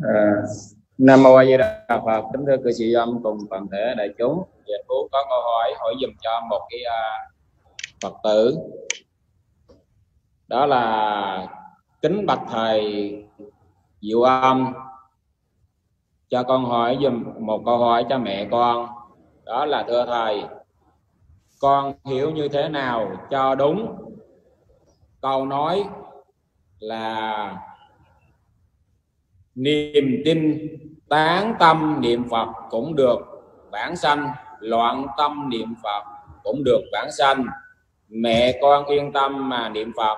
À, Nam Mô A Di Đà Phật. Kính thưa cư sĩ âm cùng toàn thể đại chúng, Dạ Phú có câu hỏi dùm cho một cái Phật tử, đó là: kính bạch thầy Diệu Âm, cho con hỏi dùm một câu hỏi cho mẹ con, đó là: thưa thầy, con hiểu như thế nào cho đúng câu nói là niềm tin tán tâm niệm Phật cũng được vãng sanh, loạn tâm niệm Phật cũng được vãng sanh? Mẹ con yên tâm mà niệm Phật.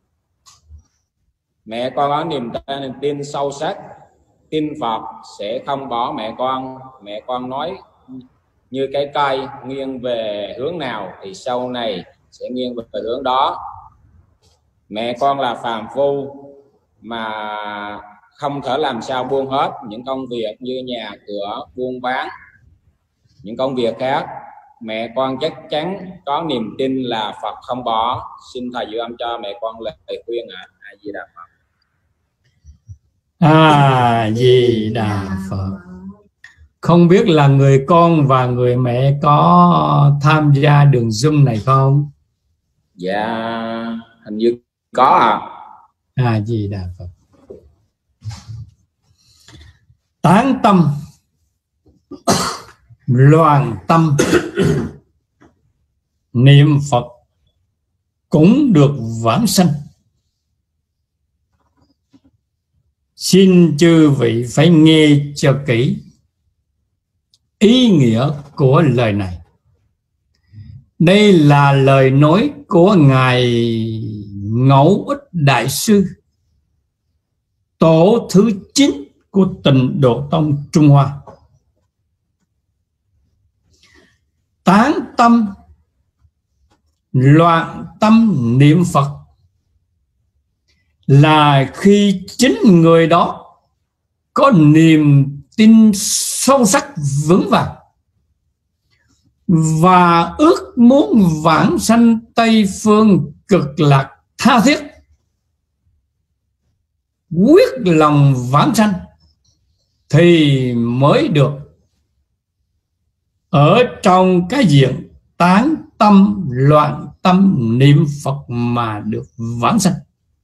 Mẹ con có niềm tin sâu sắc, tin Phật sẽ không bỏ mẹ con. Mẹ con nói như cái cây nghiêng về hướng nào thì sau này sẽ nghiêng về hướng đó. Mẹ con là phàm phu mà không thể làm sao buông hết những công việc như nhà cửa, buôn bán, những công việc khác. Mẹ con chắc chắn có niềm tin là Phật không bỏ. Xin thầy Diệu Âm cho mẹ con lời khuyên ạ. A Di Đà Phật. A Di Đà Phật. Không biết là người con và người mẹ có tham gia đường Zoom này không? Dạ, hình như có ạ. A Di Đà Phật. Tán tâm, loạn tâm niệm Phật cũng được vãng sanh. Xin chư vị phải nghe cho kỹ ý nghĩa của lời này. Đây là lời nói của Ngài Ngẫu Ích Đại Sư, tổ thứ 9 của Tịnh Độ Tông Trung Hoa. Tán tâm, loạn tâm niệm Phật là khi chính người đó có niềm tin sâu sắc vững vàng và ước muốn vãng sanh Tây Phương Cực Lạc tha thiết, quyết lòng vãng sanh thì mới được ở trong cái diện tán tâm loạn tâm niệm Phật mà được vãng sanh.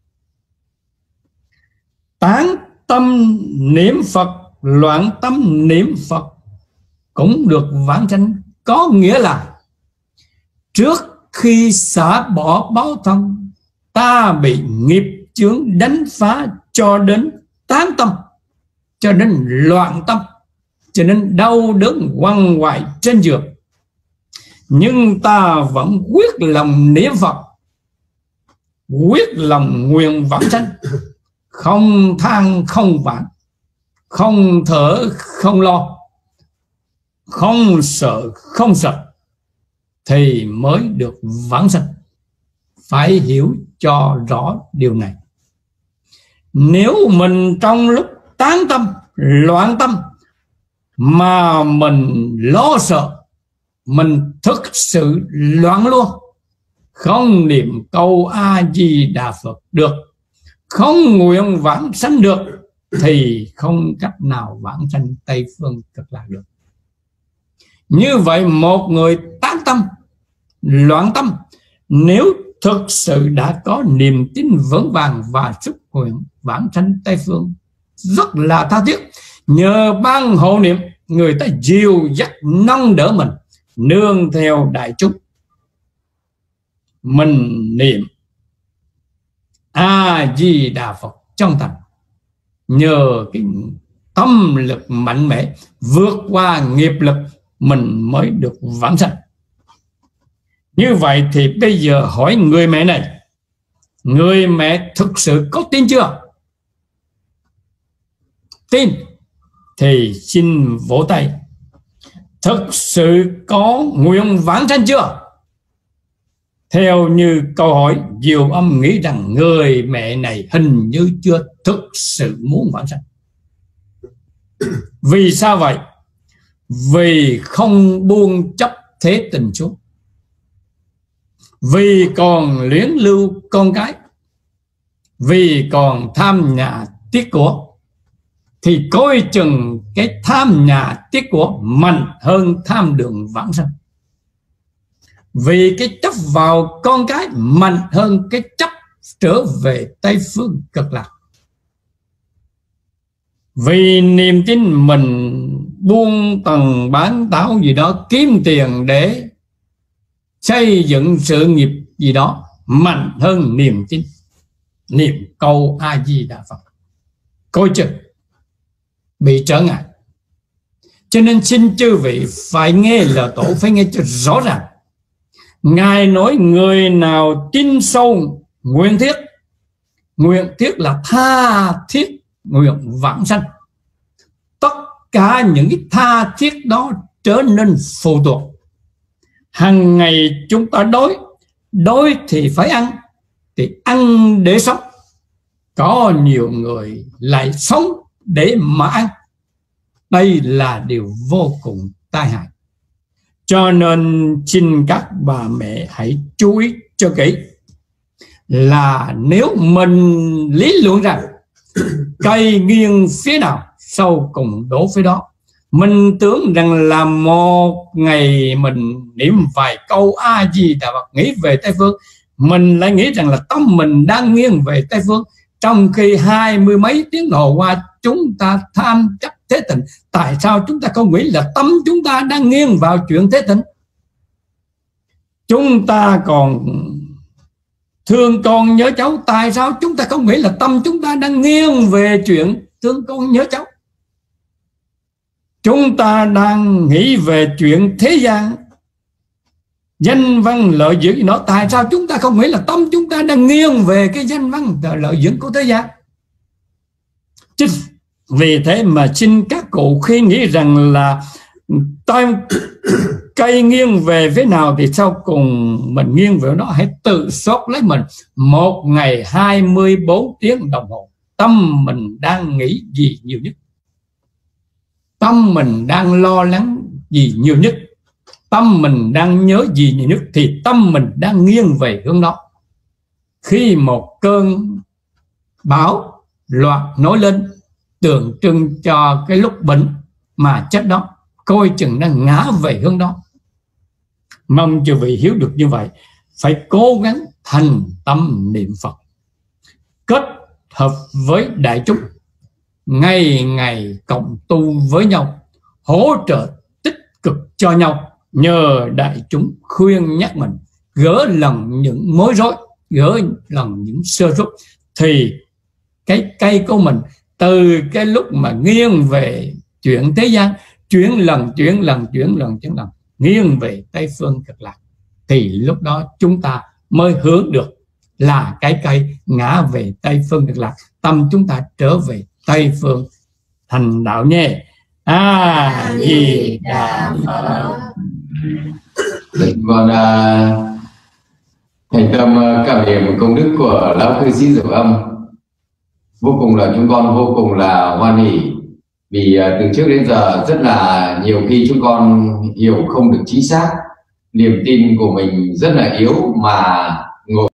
Tán tâm niệm Phật, loạn tâm niệm Phật cũng được vãng sanh, có nghĩa là trước khi xả bỏ báo thân, ta bị nghiệp chướng đánh phá cho đến tán tâm, cho đến loạn tâm, cho nên đau đớn quằn quại trên giường, nhưng ta vẫn quyết lòng niệm Phật, quyết lòng nguyện vãng sanh, không than không vãn, không thở không lo, không sợ không sợ, thì mới được vãng sanh. Phải hiểu cho rõ điều này. Nếu mình trong lúc tán tâm, loạn tâm mà mình lo sợ, mình thực sự loạn luôn, không niệm câu A Di Đà Phật được, không nguyện vãng sanh được, thì không cách nào vãng sanh Tây Phương Cực Lạc được. Như vậy một người tán tâm, loạn tâm, nếu thực sự đã có niềm tin vững vàng và sức nguyện vãng sanh Tây Phương rất là tha thiết, nhờ ban hộ niệm, người ta dìu dắt nâng đỡ mình, nương theo đại chúng, mình niệm A Di Đà Phật trong thành, nhờ cái tâm lực mạnh mẽ vượt qua nghiệp lực, mình mới được vãng sanh. Như vậy thì bây giờ hỏi người mẹ này, người mẹ thực sự có tin chưa? Tin thì xin vỗ tay. Thực sự có nguyện vãng sanh chưa? Theo như câu hỏi, Diệu Âm nghĩ rằng người mẹ này hình như chưa thực sự muốn vãng sanh. Vì sao vậy? Vì không buông chấp thế tình xuống, vì còn luyến lưu con cái, vì còn tham nhà tiếc của, thì coi chừng cái tham nhà tiết của mạnh hơn tham đường vãng sanh. Vì cái chấp vào con cái mạnh hơn cái chấp trở về Tây phương cực lạc. Vì niềm tin mình buôn tầng bán táo gì đó, kiếm tiền để xây dựng sự nghiệp gì đó mạnh hơn niềm tin, niệm câu A Di Đà Phật, coi chừng bị trở ngại. Cho nên xin chư vị phải nghe lời tổ, phải nghe cho rõ ràng. Ngài nói người nào tin sâu nguyện thiết, nguyện thiết là tha thiết nguyện vãng sanh, tất cả những cái tha thiết đó trở nên phụ thuộc. Hằng ngày chúng ta đói thì phải ăn, thì ăn để sống. Có nhiều người lại sống để mà ăn. Đây là điều vô cùng tai hại. Cho nên xin các bà mẹ hãy chú ý cho kỹ, là nếu mình lý luận rằng cây nghiêng phía nào sau cùng đổ phía đó, mình tưởng rằng là một ngày mình niệm vài câu A Di Đà Phật nghĩ về Tây phương, mình lại nghĩ rằng là tâm mình đang nghiêng về Tây phương, trong khi 20 mấy tiếng hồ qua chúng ta tham chấp thế tịnh. Tại sao chúng ta không nghĩ là tâm chúng ta đang nghiêng vào chuyện thế tịnh? Chúng ta còn thương con nhớ cháu, tại sao chúng ta không nghĩ là tâm chúng ta đang nghiêng về chuyện thương con nhớ cháu? Chúng ta đang nghĩ về chuyện thế gian, danh văn lợi dưỡng gì đó, tại sao chúng ta không nghĩ là tâm chúng ta đang nghiêng về cái danh văn lợi dưỡng của thế gian? Vì thế mà xin các cụ khi nghĩ rằng là cây nghiêng về phía nào thì sau cùng mình nghiêng về đó, hãy tự soát lấy mình. Một ngày 24 tiếng đồng hồ, tâm mình đang nghĩ gì nhiều nhất? Tâm mình đang lo lắng gì nhiều nhất? Tâm mình đang nhớ gì nhiều nhất? Thì tâm mình đang nghiêng về hướng đó. Khi một cơn bão loạn nổi lên, tượng trưng cho cái lúc bệnh mà chết đó, coi chừng đang ngã về hướng đó. Mong chư vị hiểu được như vậy. Phải cố gắng thành tâm niệm Phật, kết hợp với đại chúng, ngày ngày cộng tu với nhau, hỗ trợ tích cực cho nhau. Nhờ đại chúng khuyên nhắc mình, gỡ lần những mối rối, gỡ lần những sơ suất, thì cái cây của mình từ cái lúc mà nghiêng về chuyện thế gian, chuyển lần nghiêng về Tây phương cực lạc, thì lúc đó chúng ta mới hướng được là cái cây ngã về Tây phương cực lạc, tâm chúng ta trở về Tây phương thành đạo nhé. A Di Đà Phật. Còn thành tâm cảm niệm công đức của lão cư sĩ Diệu Âm, vô cùng là chúng con vô cùng là hoan hỉ, vì từ trước đến giờ rất là nhiều khi chúng con hiểu không được chính xác, niềm tin của mình rất là yếu mà ngồi